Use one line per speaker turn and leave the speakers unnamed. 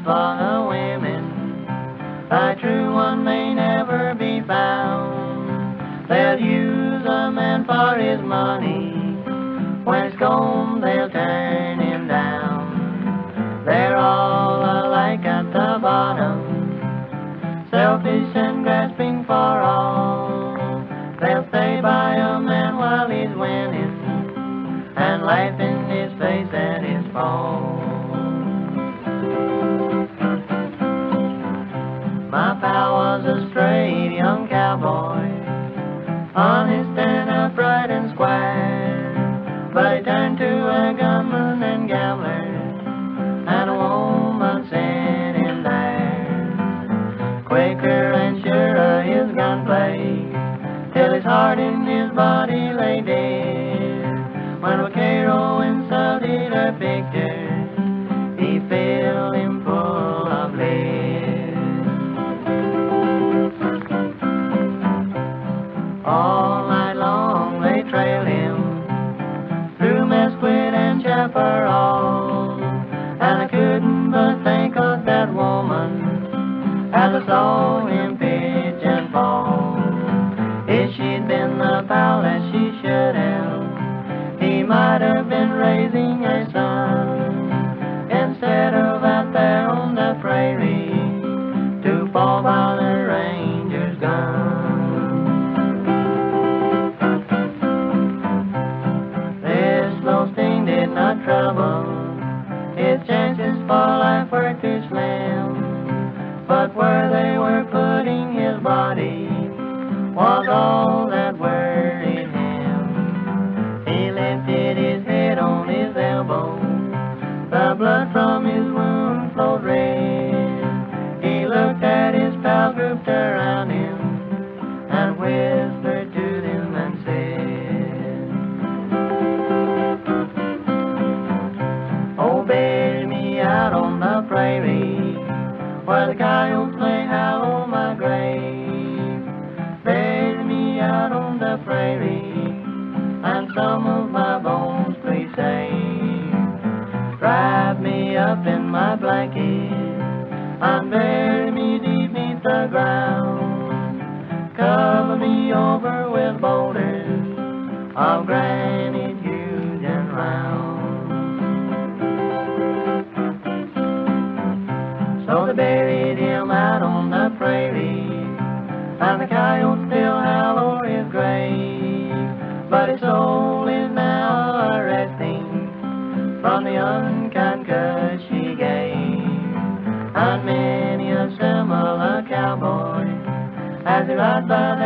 for the women. A true one may never be found. They'll use a man for his money. When it's gone, they'll turn him down. They're all alike at the bottom, selfish and grasping for all. They'll stay by a man while he's winning and laugh in his face at his fall. My pal was a straight young cowboy, honest and upright and square, but he turned to a gunman and gambler, and a woman sent him there. Quicker and surer his gunplay, till his heart in his body lay dead. When Vaquero insulted her picture, he filled him full of lead. All night long they trailed him through Mesquite and Chaparral, and I couldn't but think of that woman as I saw him pitch and fall. If she'd been the pal that she should have, he might have been raising a son instead of out there on the prairie to fall by the ranger's gun. Trouble, his chances for life were too slim, but where they were putting his body was all that worried him. He lifted his head on his elbow, the blood from his wound flowed red. He looked at his pals grouped around him and whispered to them and bury me out on the prairie, where the coyotes lay hollow my grave. Bury me out on the prairie, and some of my bones please save. Wrap me up in my blanket, and bury me deep beneath the ground. Cover me over with boulders of granite huge and round. So they buried him out on the prairie, and the coyotes still howl o'er his grave. But his soul is now a-resting from the unkind cut she gave. And many a similar cowboy, as he rides by